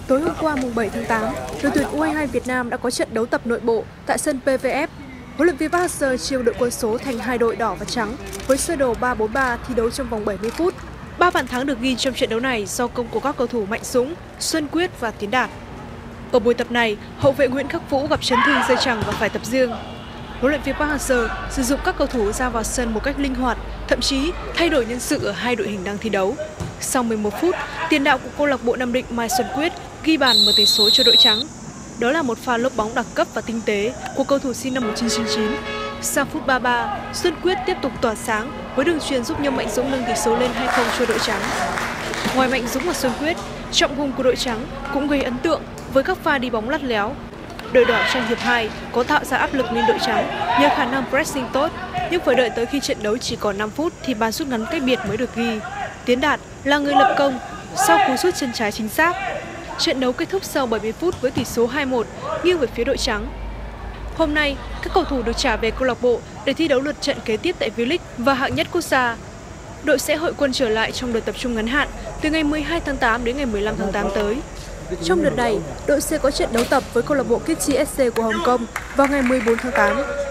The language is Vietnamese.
Tối hôm qua mùng 7 tháng 8, đội tuyển U22 Việt Nam đã có trận đấu tập nội bộ tại sân PVF. Huấn luyện viên Park Hang-seo chia đội quân số thành hai đội đỏ và trắng với sơ đồ 3-4-3 thi đấu trong vòng 70 phút. 3 bàn thắng được ghi trong trận đấu này do công của các cầu thủ Mạnh Dũng, Xuân Quyết và Tiến Đạt. Ở buổi tập này, hậu vệ Nguyễn Khắc Vũ gặp chấn thương dây chằng và phải tập riêng. Huấn luyện viên Park Hang-seo sử dụng các cầu thủ ra vào sân một cách linh hoạt, thậm chí thay đổi nhân sự ở hai đội hình đang thi đấu. Sau 11 phút, tiền đạo của câu lạc bộ Nam Định Mai Xuân Quyết ghi bàn mở tỷ số cho đội trắng. Đó là một pha lốp bóng đặc cấp và tinh tế của cầu thủ sinh năm 1999. Sang phút 33, Xuân Quyết tiếp tục tỏa sáng với đường chuyền giúp Nhâm Mạnh Dũng nâng tỷ số lên 2-0 cho đội trắng. Ngoài Mạnh Dũng và Xuân Quyết, trọng hùng của đội trắng cũng gây ấn tượng với các pha đi bóng lắt léo. Đội đỏ trong hiệp 2 có tạo ra áp lực lên đội trắng nhờ khả năng pressing tốt, nhưng phải đợi tới khi trận đấu chỉ còn 5 phút thì bàn rút ngắn cách biệt mới được ghi. Tiến Đạt là người lập công sau cú sút chân trái chính xác. Trận đấu kết thúc sau 70 phút với tỷ số 2-1 nghiêng về phía đội trắng. Hôm nay, các cầu thủ được trả về câu lạc bộ để thi đấu lượt trận kế tiếp tại V-League và hạng nhất quốc gia. Đội sẽ hội quân trở lại trong đợt tập trung ngắn hạn từ ngày 12 tháng 8 đến ngày 15 tháng 8 tới. Trong đợt này, đội sẽ có trận đấu tập với câu lạc bộ Kitchi SC của Hồng Kông vào ngày 14 tháng 8.